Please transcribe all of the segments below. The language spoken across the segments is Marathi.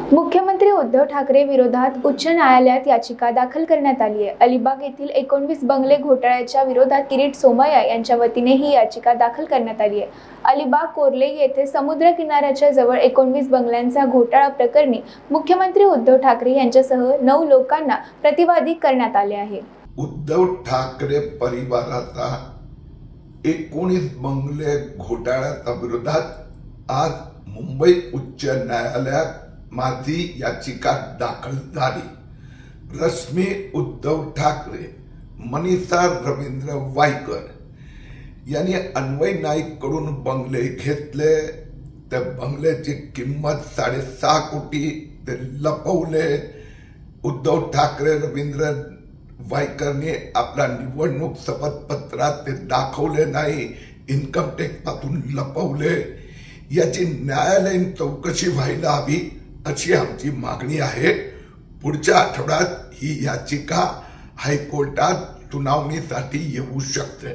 मुख्यमंत्री उद्धव ठाकरे विरोधात उच्च न्यायालयात याचिका दाखल करण्यात आली आहे। अलिबाग येथील 19 बंगले घोटाळ्याच्या विरोधात किरीट सोमय्या यांच्या वतीने ही याचिका दाखल करण्यात आली आहे। अलिबाग कोर्ले येथे समुद्र किनाऱ्याच्या जवळ 19 बंगल्यांचा घोटाळा प्रकरणी मुख्यमंत्री उद्धव ठाकरे यांच्यासह 9 लोकांना प्रतिवादी करण्यात आले आहे। उद्धव ठाकरे परिवाराचा 19 बंगले घोटाळ्याच्या विरोधात आज मुंबई उच्च न्यायालयात माझी याचिका दाखल झाली। रश्मी उद्धव ठाकरे, मनीषा रवींद्र वायकर यांनी अन्वय नाईक कडून बंगले घेतले। त्या बंगल्याची किंमत 6.5 कोटी ते लपवले। उद्धव ठाकरे रवींद्र वायकरने आपला निवडणूक शपथपत्रात ते दाखवले नाही, इन्कम टॅक्स पासून लपवले। याची न्यायालयीन चौकशी व्हायला हवी अशी आमची मागणी आहे। पुढच्या आठवड्यात ही याचिका हायकोर्टात सुनावणीसाठी येऊ शकते।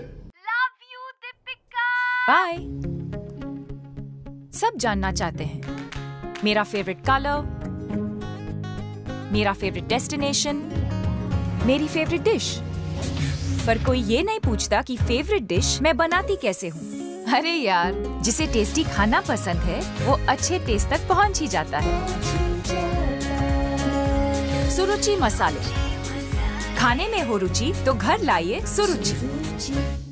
बाय। सब जानना चाहते हैं मेरा फेवरेट कलर, मेरा फेवरेट डेस्टिनेशन, मेरी फेवरेट डिश, पर कोई ये नहीं पूछता कि फेवरेट डिश मैं बनाती कैसे हूँ। अरे यार, जिसे टेस्टी खाना पसंद है वो अच्छे टेस्ट तक पहुँच ही जाता है। सुरुचि मसाले, खाने में हो रुचि तो घर लाइए सुरुचि।